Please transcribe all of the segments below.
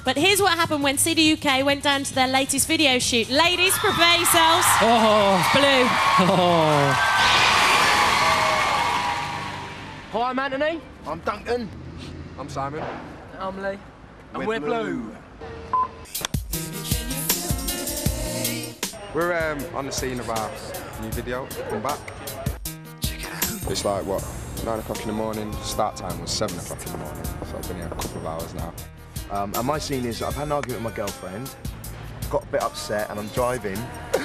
But here's what happened when CD UK went down to their latest video shoot. Ladies, prepare yourselves. Oh. Blue. Oh. Hi, I'm Anthony. I'm Duncan. I'm Simon. I'm Lee. And we're blue. We're on the scene of our new video, Come Back. It's like, what, 9 o'clock in the morning, start time was 7 o'clock in the morning, so I've been here a couple of hours now. And my scene is, I've had an argument with my girlfriend, got a bit upset, and I'm driving.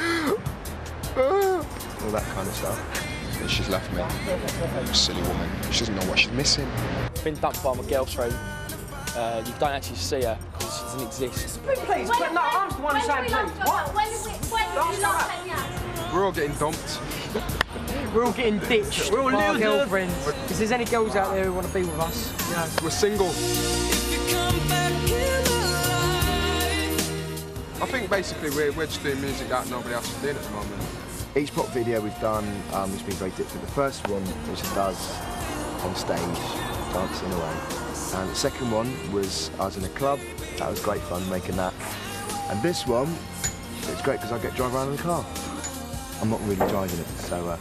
All that kind of stuff. And she's left me, silly woman. She doesn't know what she's missing. Been dumped by my girlfriend. You don't actually see her because she doesn't exist. Please, but no, I'm the one saying please. What? When did you last take me out? We're all getting dumped. We're all getting ditched. We're all by our girlfriends. If there's any girls out there who want to be with us, you know. We're single. I think basically we're just doing music that nobody else is doing at the moment. Each pop video we've done has been very different. The first one was us on stage, dancing away. And the second one was us in a club. That was great fun making that. And this one, it's great because I get to drive around in the car. I'm not really driving it, so...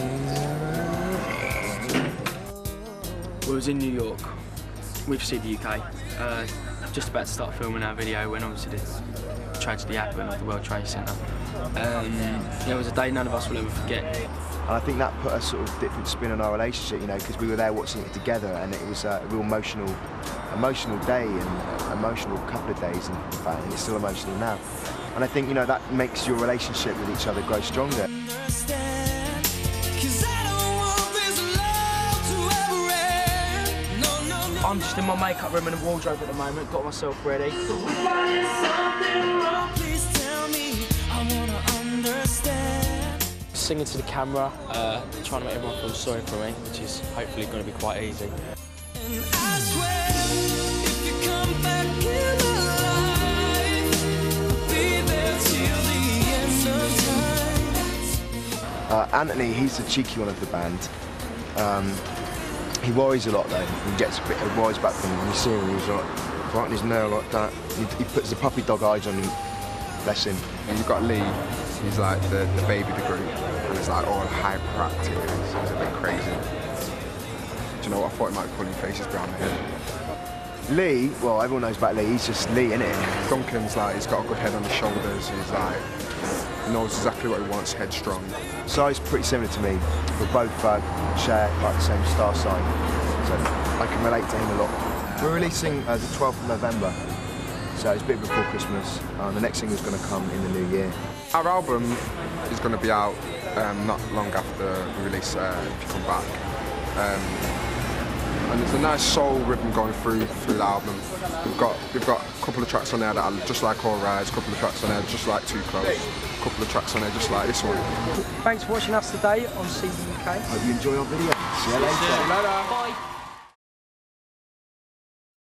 We was in New York with CD UK, just about to start filming our video when obviously this tragedy happened at the World Trade Center. It was a day none of us will ever forget. And I think that put a sort of different spin on our relationship, you know, because we were there watching it together, and it was a real emotional day and emotional couple of days, in fact, and it's still emotional now. And I think, you know, that makes your relationship with each other grow stronger. I'm just in my makeup room and a wardrobe at the moment, got myself ready. Singing to the camera, trying to make everyone feel sorry for me, which is hopefully going to be quite easy. Anthony, he's the cheeky one of the band. He worries a lot though. He gets a bit of worries back from him. When you see him, he's like biting his nail like that. He puts the puppy dog eyes on him. Bless him. And you've got Lee, he's like the baby of the group, and he's like all hyperactive, so he's a bit crazy. Do you know what, I thought he might be pulling faces behind the head. Lee, well, everyone knows about Lee, he's just Lee, innit? Duncan's like, he's got a good head on his shoulders, he's like, he knows exactly what he wants, headstrong. Si's pretty similar to me. We both share like the same star sign, so I can relate to him a lot. We're releasing the 12th of November, so it's a bit before Christmas. The next single's going to come in the new year. Our album is going to be out not long after we release If You Come Back. And there's a nice soul rhythm going through the album. We've got a couple of tracks on there that are just like All Rise, a couple of tracks on there just like Too Close, a couple of tracks on there just like this one. Thanks for watching us today on CD UK. Hope you enjoy our video. See you later. See you later. Bye.